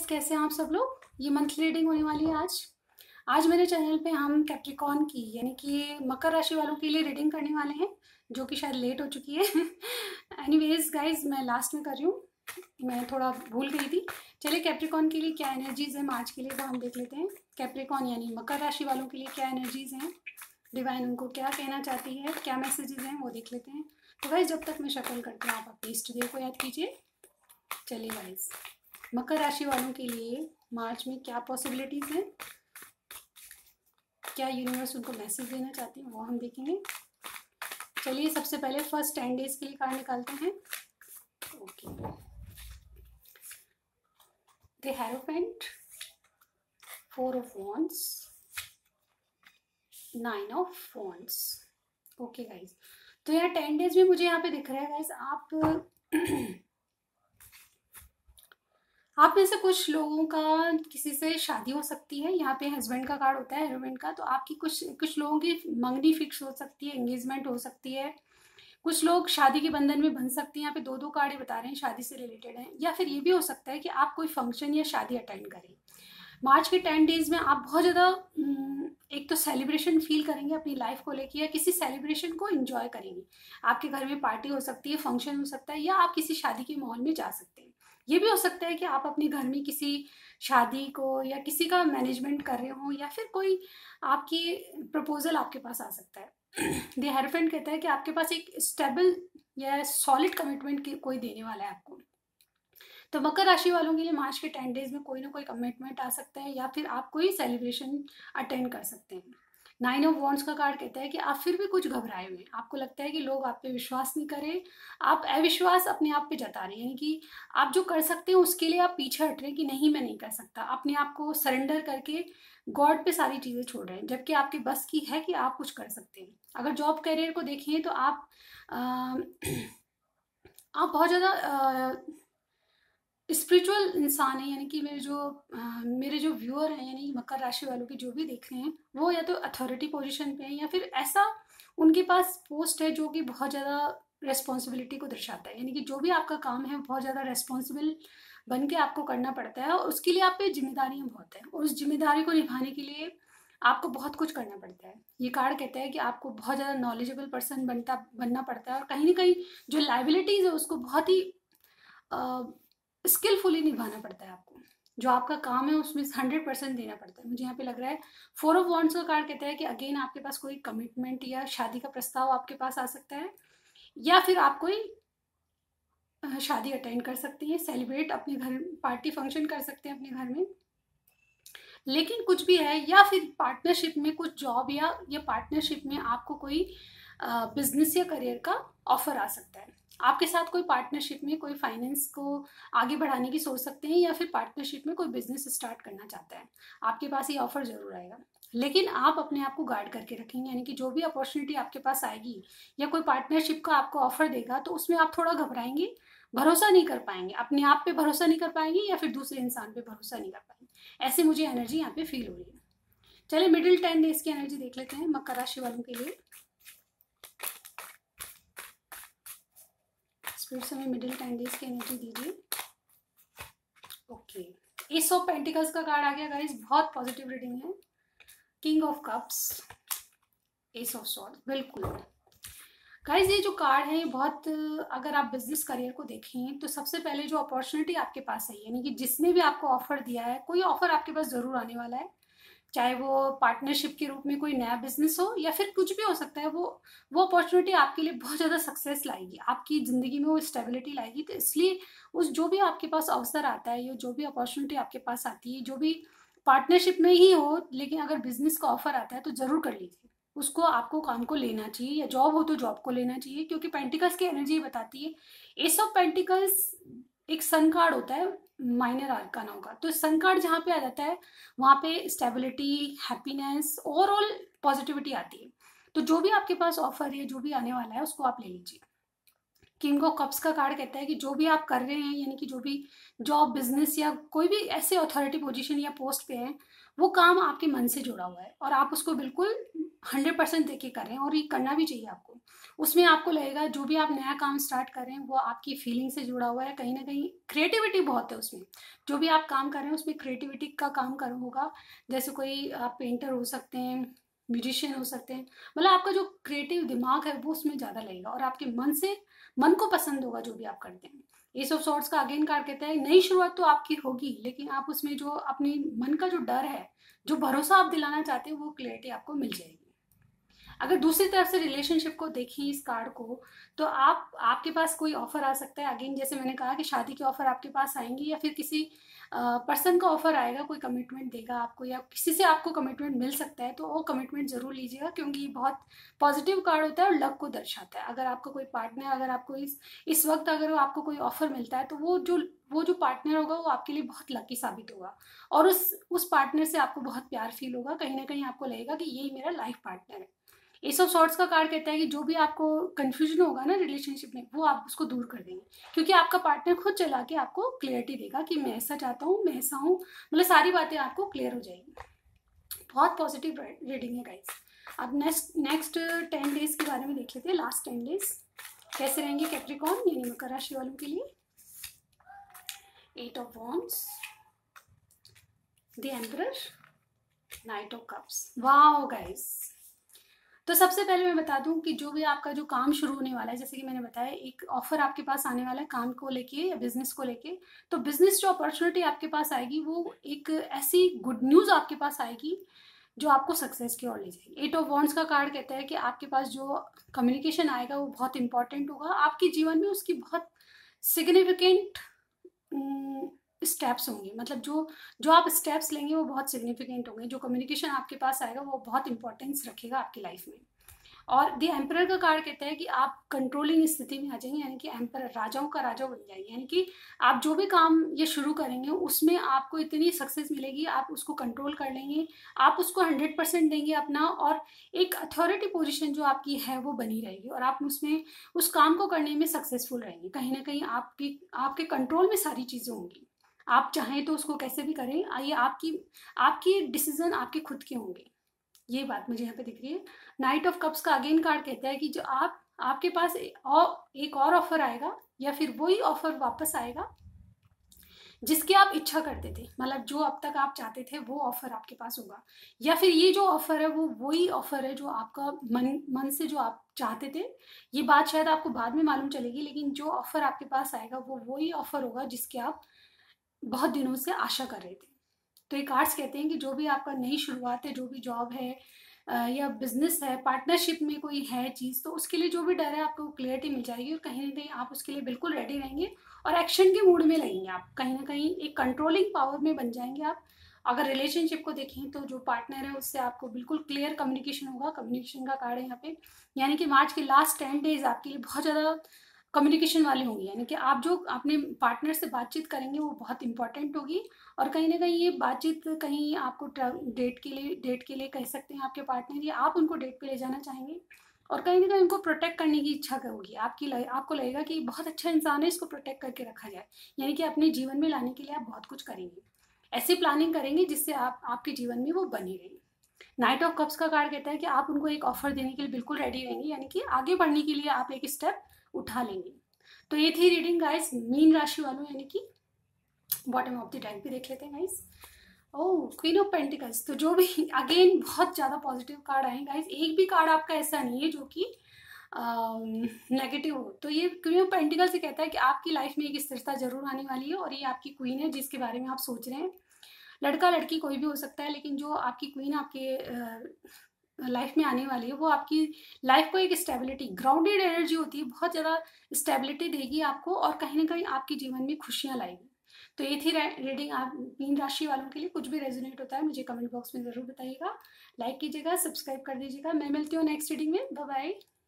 कैसे हैं आप सब लोग। ये मंथली रीडिंग होने वाली है आज। आज मेरे चैनल पे हम कैप्रिकॉर्न की यानी कि मकर राशि वालों के लिए रीडिंग करने वाले हैं, जो कि शायद लेट हो चुकी है। एनीवेज गाइस, मैं लास्ट में कर रही हूँ, मैं थोड़ा भूल गई थी। चलिए कैप्रिकॉर्न के लिए क्या एनर्जीज है मार्च के लिए वो हम देख लेते हैं। कैप्रिकॉर्न यानी मकर राशि वालों के लिए क्या एनर्जीज हैं, डिवाइन उनको क्या कहना चाहती है, क्या मैसेजेस हैं वो देख लेते हैं। तो गाइस जब तक मैं शफल करती हूँ आप अपने इष्ट देव को याद कीजिए। चलिए गाइस, मकर राशि वालों के लिए मार्च में क्या पॉसिबिलिटीज हैं, क्या यूनिवर्स उनको मैसेज देना चाहती है वो हम देखेंगे। चलिए सबसे पहले फर्स्ट 10 डेज के लिए कार्ड निकालते हैं। Okay, the hierophant, 4 of wands, 9 of wands. Okay guys, तो यार 10 डेज में मुझे यहाँ पे दिख रहा है गाइज आप में से कुछ लोगों का किसी से शादी हो सकती है। यहाँ पे हस्बैंड का कार्ड होता है, हेरोइन का, तो आपकी कुछ लोगों की मंगनी फिक्स हो सकती है, एंगेजमेंट हो सकती है, कुछ लोग शादी के बंधन में बंध सकते हैं। यहाँ पे दो दो कार्ड बता रहे हैं शादी से रिलेटेड हैं, या फिर ये भी हो सकता है कि आप कोई फंक्शन या शादी अटेंड करें। मार्च के 10 डेज में आप बहुत ज़्यादा एक तो सेलिब्रेशन फील करेंगे अपनी लाइफ को लेके, या किसी सेलिब्रेशन को एंजॉय करेंगे। आपके घर में पार्टी हो सकती है, फंक्शन हो सकता है, या आप किसी शादी के माहौल में जा सकते हैं। ये भी हो सकता है कि आप अपने घर में किसी शादी को या किसी का मैनेजमेंट कर रहे हो, या फिर कोई आपकी प्रपोजल आपके पास आ सकता है। द हेरोफेंट कहता है कि आपके पास एक स्टेबल या सॉलिड कमिटमेंट की कोई देने वाला है आपको। तो मकर राशि वालों के लिए मार्च के 10 डेज में कोई ना कोई कमिटमेंट आ सकता है, या फिर आप कोई सेलिब्रेशन अटेंड कर सकते हैं। 9 ऑफ वॉन्ड्स का कार्ड कहता है कि आप फिर भी कुछ घबराए हुए हैं, आपको लगता है कि लोग आप पे विश्वास नहीं करें, आप अविश्वास अपने आप पे जता रहे हैं, यानी कि आप जो कर सकते हैं उसके लिए आप पीछे हट रहे हैं कि नहीं मैं नहीं कर सकता, अपने आप को सरेंडर करके गॉड पे सारी चीज़ें छोड़ रहे हैं, जबकि आपके बस की है कि आप कुछ कर सकते हैं। अगर जॉब करियर को देखें तो आप बहुत ज़्यादा स्पिरिचुअल इंसान है, यानी कि मेरे जो व्यूअर हैं, यानी मकर राशि वालों की जो भी देख रहे हैं, वो या तो अथॉरिटी पोजीशन पे हैं, या फिर ऐसा उनके पास पोस्ट है जो कि बहुत ज़्यादा रेस्पॉन्सिबिलिटी को दर्शाता है। यानी कि जो भी आपका काम है बहुत ज़्यादा रेस्पॉन्सिबल बन के आपको करना पड़ता है, और उसके लिए आप पे जिम्मेदारियाँ बहुत हैं, और उस जिम्मेदारी को निभाने के लिए आपको बहुत कुछ करना पड़ता है। ये कार्ड कहता है कि आपको बहुत ज़्यादा नॉलेजेबल पर्सन बनना पड़ता है, और कहीं ना कहीं जो लाइबिलिटीज़ है उसको बहुत ही स्किलफुली निभाना पड़ता है आपको। जो आपका काम है उसमें 100% देना पड़ता है। मुझे यहाँ पे लग रहा है 4 ऑफ वॉन्ड्स का कार्ड कहता है कि अगेन आपके पास कोई कमिटमेंट या शादी का प्रस्ताव आपके पास आ सकता है, या फिर आप कोई शादी अटेंड कर सकते हैं, सेलिब्रेट अपने घर पार्टी फंक्शन कर सकते हैं अपने घर में। लेकिन कुछ भी है, या फिर पार्टनरशिप में कुछ जॉब या पार्टनरशिप में आपको कोई बिजनेस या करियर का ऑफर आ सकता है। आपके साथ कोई पार्टनरशिप में कोई फाइनेंस को आगे बढ़ाने की सोच सकते हैं, या फिर पार्टनरशिप में कोई बिजनेस स्टार्ट करना चाहता है। आपके पास ये ऑफर जरूर आएगा, लेकिन आप अपने आप को गार्ड करके रखेंगे, यानी कि जो भी अपॉर्चुनिटी आपके पास आएगी या कोई पार्टनरशिप का आपको ऑफर देगा तो उसमें आप थोड़ा घबराएंगे, भरोसा नहीं कर पाएंगे, अपने आप पे भरोसा नहीं कर पाएंगे, या फिर दूसरे इंसान पे भरोसा नहीं कर पाएंगे। ऐसी मुझे एनर्जी यहाँ पे फील हो रही है। चलिए मिडिल 10 डेज की एनर्जी देख लेते हैं मकर राशि वालों के लिए। स्पिरिट्स हमें मिडिल 10 डेज की एनर्जी दीजिए। ओके, एस ऑफ पेंटिकल्स का कार्ड आ गया गाइस, बहुत पॉजिटिव रीडिंग है। King of cups, ace of swords, बिल्कुल गाइस ये जो कार्ड है बहुत, अगर आप बिजनेस करियर को देखें तो सबसे पहले जो अपॉर्चुनिटी आपके पास है, यानी कि जिसने भी आपको ऑफर दिया है, कोई ऑफर आपके पास जरूर आने वाला है, चाहे वो पार्टनरशिप के रूप में कोई नया बिजनेस हो, या फिर कुछ भी हो सकता है। वो अपॉर्चुनिटी आपके लिए बहुत ज़्यादा सक्सेस लाएगी, आपकी ज़िंदगी में वो स्टेबिलिटी लाएगी। तो इसलिए उस जो भी आपके पास अवसर आता है, या जो भी अपॉर्चुनिटी आपके पास आती है, जो भी पार्टनरशिप में ही हो, लेकिन अगर बिजनेस का ऑफर आता है तो ज़रूर कर लीजिए उसको। आपको काम को लेना चाहिए, या जॉब हो तो जॉब को लेना चाहिए, क्योंकि पेंटिकल्स की एनर्जी बताती है। एस ऑफ पेंटिकल्स एक सन कार्ड होता है माइनर आर्काना का, तो सन कार्ड जहाँ पे आ जाता है वहाँ पे स्टेबिलिटी, हैप्पीनेस, ओवरऑल पॉजिटिविटी आती है। तो जो भी आपके पास ऑफर है, जो भी आने वाला है, उसको आप ले लीजिए। किंग ऑफ कप्स का कार्ड कहता है कि जो भी आप कर रहे हैं, यानी कि जो भी जॉब, बिजनेस या कोई भी ऐसे अथॉरिटी पोजीशन या पोस्ट पे हैं, वो काम आपके मन से जुड़ा हुआ है और आप उसको बिल्कुल 100% देके कर रहे हैं, और ये करना भी चाहिए आपको। उसमें आपको लगेगा जो भी आप नया काम स्टार्ट कर रहे हैं वो आपकी फीलिंग से जुड़ा हुआ है, कहीं ना कहीं क्रिएटिविटी बहुत है उसमें। जो भी आप काम कर रहे हैं उसमें क्रिएटिविटी का काम कर होगा। जैसे कोई आप पेंटर हो सकते हैं, म्यूजिशियन हो सकते हैं, मतलब आपका जो क्रिएटिव दिमाग है वो उसमें ज़्यादा लगेगा और आपके मन को पसंद होगा जो भी आप करते हैं। एस ऑफ सॉर्ड्स का अगेन कार्ड कहता है नई शुरुआत तो आपकी होगी, लेकिन आप उसमें जो अपने मन का जो डर है, जो भरोसा आप दिलाना चाहते हैं, वो क्लियरिटी आपको मिल जाएगी। अगर दूसरी तरफ से रिलेशनशिप को देखें इस कार्ड को, तो आपके पास कोई ऑफर आ सकता है। अगेन जैसे मैंने कहा कि शादी के ऑफर आपके पास आएंगे, या फिर किसी पर्सन का ऑफर आएगा, कोई कमिटमेंट देगा आपको, या किसी से आपको कमिटमेंट मिल सकता है। तो वो कमिटमेंट जरूर लीजिएगा, क्योंकि ये बहुत पॉजिटिव कार्ड होता है और लक को दर्शाता है। अगर आपका कोई पार्टनर, अगर आपको इस वक्त अगर आपको कोई ऑफर मिलता है, तो वो जो पार्टनर होगा वो आपके लिए बहुत लकी साबित होगा, और उस पार्टनर से आपको बहुत प्यार फील होगा। कहीं ना कहीं आपको लगेगा कि यही मेरा लाइफ पार्टनर है। एस ऑफ सॉर्ट्स का कार्ड कहता है कि जो भी आपको कंफ्यूजन होगा ना रिलेशनशिप में, वो आप उसको दूर कर देंगे, क्योंकि आपका पार्टनर खुद चला के आपको क्लियरिटी देगा कि मैं ऐसा चाहता हूँ, मैं ऐसा हूँ, मतलब सारी बातें आपको क्लियर हो जाएगी। बहुत पॉजिटिव रीडिंग है गाइस। अब नेक्स्ट 10 डेज के बारे में देख लेते हैं। लास्ट 10 डेज कैसे रहेंगे कैप्रिकॉर्न यानी मकर राशि वालों के लिए। 8 of wands, the emperor, knight of cups. Wow guys, तो सबसे पहले मैं बता दूं कि जो भी आपका जो काम शुरू होने वाला है, जैसे कि मैंने बताया एक ऑफर आपके पास आने वाला है काम को लेके या बिजनेस को लेके, तो बिजनेस जो अपॉर्चुनिटी आपके पास आएगी वो एक ऐसी गुड न्यूज़ आपके पास आएगी जो आपको सक्सेस की ओर ले जाएगी। 8 ऑफ वॉन्ड्स का कार्ड कहता है कि आपके पास जो कम्युनिकेशन आएगा वो बहुत इंपॉर्टेंट होगा आपके जीवन में, उसकी बहुत सिग्निफिकेंट स्टेप्स होंगे, मतलब जो आप स्टेप्स लेंगे वो बहुत सिग्निफिकेंट होंगे। जो कम्युनिकेशन आपके पास आएगा वो बहुत इंपॉर्टेंस रखेगा आपकी लाइफ में। और द एम्परर का कार्ड कहता है कि आप कंट्रोलिंग स्थिति में आ जाएंगे, यानी कि एम्परर राजाओं का राजा बन जाएंगे, यानी कि आप जो भी काम ये शुरू करेंगे उसमें आपको इतनी सक्सेस मिलेगी, आप उसको कंट्रोल कर लेंगे, आप उसको 100% देंगे अपना, और एक अथॉरिटी पोजीशन जो आपकी है वो बनी रहेगी, और आप उसमें उस काम को करने में सक्सेसफुल रहेंगे। कहीं ना कहीं आपके कंट्रोल में सारी चीज़ें होंगी। आप चाहें तो उसको कैसे भी करें, ये आपकी डिसीजन आपके खुद के होंगे। ये बात मुझे यहाँ पे दिख रही है। नाइट ऑफ कप्स का अगेन कार्ड कहता है कि जो आपके पास एक और ऑफर आएगा, या फिर वही ऑफर वापस आएगा जिसकी आप इच्छा करते थे, मतलब जो अब तक आप चाहते थे वो ऑफर आपके पास होगा, या फिर ये जो ऑफर है वो वही ऑफर है जो आपका मन से जो आप चाहते थे। ये बात शायद आपको बाद में मालूम चलेगी, लेकिन जो ऑफर आपके पास आएगा वो वही ऑफर होगा जिसकी आप बहुत दिनों से आशा कर रहे थे। तो ये कार्ड्स कहते हैं कि जो भी आपका नई शुरुआत है, जो भी जॉब है या बिजनेस है, पार्टनरशिप में कोई है चीज़, तो उसके लिए जो भी डर है आपको क्लियरिटी मिल जाएगी, और कहीं ना कहीं आप उसके लिए बिल्कुल रेडी रहेंगे और एक्शन के मूड में लगेंगे। आप कहीं ना कहीं एक कंट्रोलिंग पावर में बन जाएंगे आप। अगर रिलेशनशिप को देखें तो जो पार्टनर है उससे आपको बिल्कुल क्लियर कम्युनिकेशन होगा। कम्युनिकेशन का कार्ड है यहाँ पे, यानी कि मार्च के लास्ट 10 डेज आपके लिए बहुत ज़्यादा कम्युनिकेशन वाली होंगी, यानी कि आप जो अपने पार्टनर से बातचीत करेंगे वो बहुत इंपॉर्टेंट होगी। और कहीं ना कहीं ये बातचीत कहीं आपको डेट के लिए कह सकते हैं आपके पार्टनर, या आप उनको डेट पे ले जाना चाहेंगे, और कहीं ना कहीं उनको प्रोटेक्ट करने की इच्छा होगी आपको लगेगा कि बहुत अच्छा इंसान है, इसको प्रोटेक्ट करके रखा जाए, यानी कि अपने जीवन में लाने के लिए आप बहुत कुछ करेंगे, ऐसी प्लानिंग करेंगे जिससे आपके जीवन में वो बनी रहे। नाइट ऑफ कप्स का कार्ड कहता है कि आप उनको एक ऑफर देने के लिए बिल्कुल रेडी रहेंगे, यानी कि आगे बढ़ने के लिए आप एक स्टेप उठा लेंगे। तो ये थी रीडिंग गाइस मीन राशि वालों, यानी कि बॉटम ऑफ द डेक भी देख लेते हैं guys. Oh, queen of pentacles, तो जो भी अगेन बहुत ज़्यादा पॉजिटिव कार्ड आए गाइस, एक भी कार्ड आपका ऐसा नहीं है जो कि नेगेटिव हो। तो ये क्वीन ऑफ पेंटिकल्स से कहता है कि आपकी लाइफ में एक स्थिरता जरूर आने वाली है, और ये आपकी क्वीन है जिसके बारे में आप सोच रहे हैं। लड़का लड़की कोई भी हो सकता है, लेकिन जो आपकी क्वीन आपके लाइफ में आने वाली है वो आपकी लाइफ को एक स्टेबिलिटी, ग्राउंडेड एनर्जी होती है, बहुत ज़्यादा स्टेबिलिटी देगी आपको, और कहीं ना कहीं आपके जीवन में खुशियाँ लाएगी। तो ये थी रीडिंग आप मीन राशि वालों के लिए। कुछ भी रेजोनेट होता है मुझे कमेंट बॉक्स में ज़रूर बताइएगा, लाइक कीजिएगा, सब्सक्राइब कर दीजिएगा। मैं मिलती हूँ नेक्स्ट रीडिंग में। Bye bye.